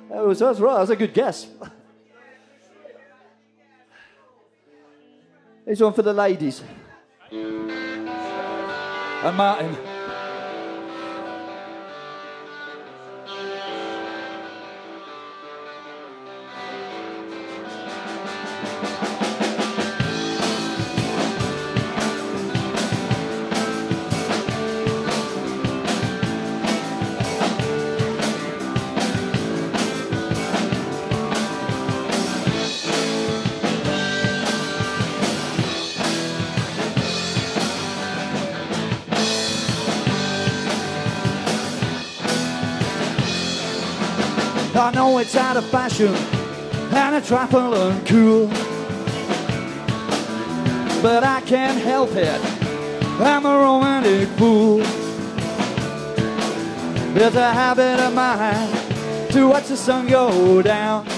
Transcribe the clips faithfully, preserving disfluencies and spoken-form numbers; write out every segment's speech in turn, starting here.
That was, that's right, that was a good guess. Here's one for the ladies. And Martin. I know it's out of fashion and a trifle uncool, but I can't help it, I'm a romantic fool. There's a habit of mine to watch the sun go down.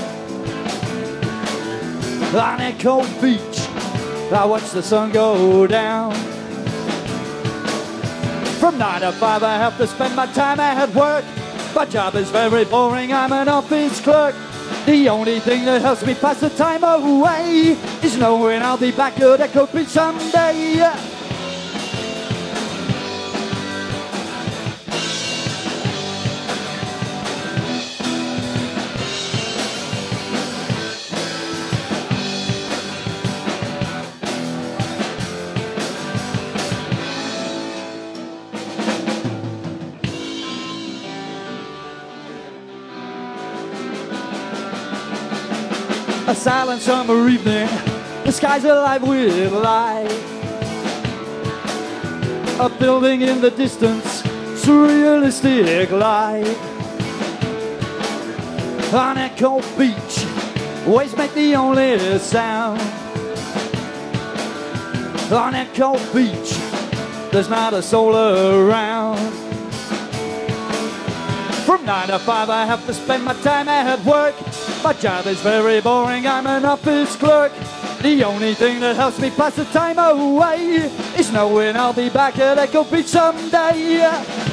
On a cold beach, I watch the sun go down. From nine to five I have to spend my time at work. My job is very boring, I'm an office clerk. The only thing that helps me pass the time away is knowing I'll be back at Echo Beach someday. A silent summer evening, the sky's alive with light. A building in the distance, surrealistic light. On Echo Beach, waves make the only sound. On Echo Beach, there's not a soul around. From nine to five I have to spend my time at work. My job is very boring, I'm an office clerk. The only thing that helps me pass the time away is knowing I'll be back at Echo Beach someday.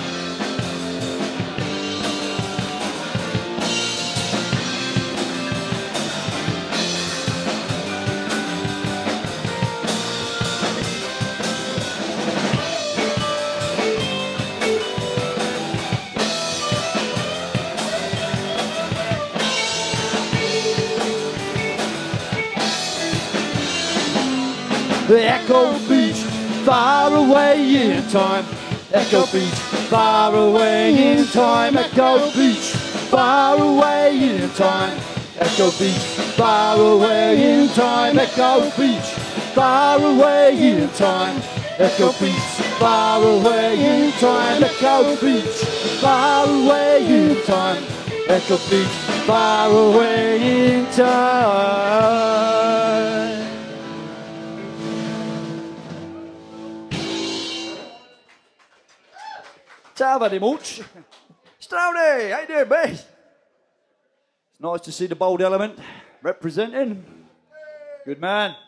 Echo Beach, far away in time. Echo Beach, far away in time. Echo Beach, far away in time. Echo Beach, far away in time. Echo Beach, far away in time. Echo Beach, far away in time. Echo Beach, far away in time. Echo Beach, far away in time. Ciao very much. Stroudy, how you doing, mate? It's nice to see the Bold Element representing. Good man.